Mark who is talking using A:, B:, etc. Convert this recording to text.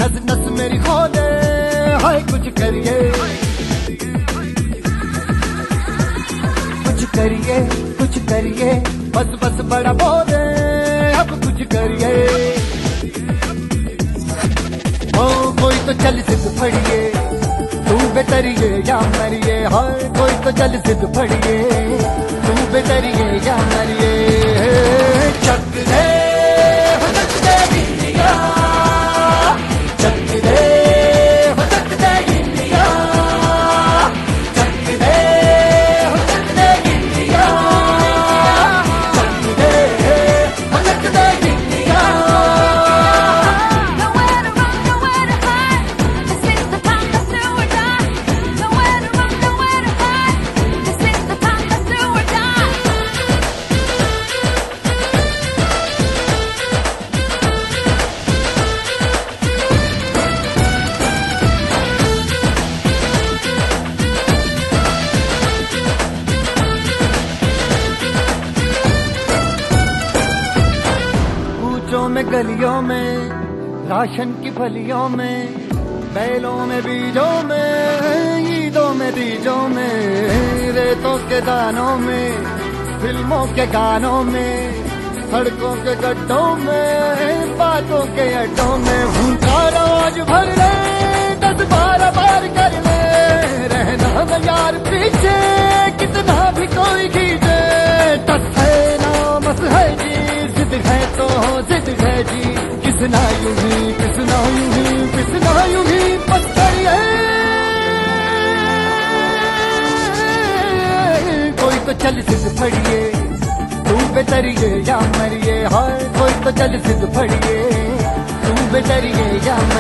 A: नस नस मेरी खोले, हाय कुछ करिए, कुछ करिए, कुछ करिए, बस बस बड़ा बोले, अब कुछ करिए। ओ कोई तो चल सिद्ध फड़िए, तू बेतरिए या मरिए, हाय कोई तो चल सिद्ध फड़िए, तू बेतरिए या मरिए। चक दे इंडिया, चक दे इंडिया, चक दे इंडिया, चक दे India.
B: Nowhere to run, nowhere to hide. This is the time, let's do or die. Nowhere to run, nowhere to hide. This is the time, let's do or die.
A: कूचों में गलियों में, ration की फलियों में, बैलों में बीजों में, ईदों में बीजों में, रेतों के दानों में, फिल्मों के गानों में, सड़कों के गड्ढों में, बातों के अड्डों में, भूखा रोज भर ले, 10-12 बार कर ले, रहना न यार पीछे, कितना भी कोई खींचे, टस है ना मस है जी, जिद है तो जिद है जी, किसना यूं ही, किसना यूं ही, किसना यूं ही, बस करिए। कोई तो चल सिद्ध फड़िए, तू बेतरिए या मरिए, हाय कोई तो चल सिद्ध फड़िए, तू बेतरिए या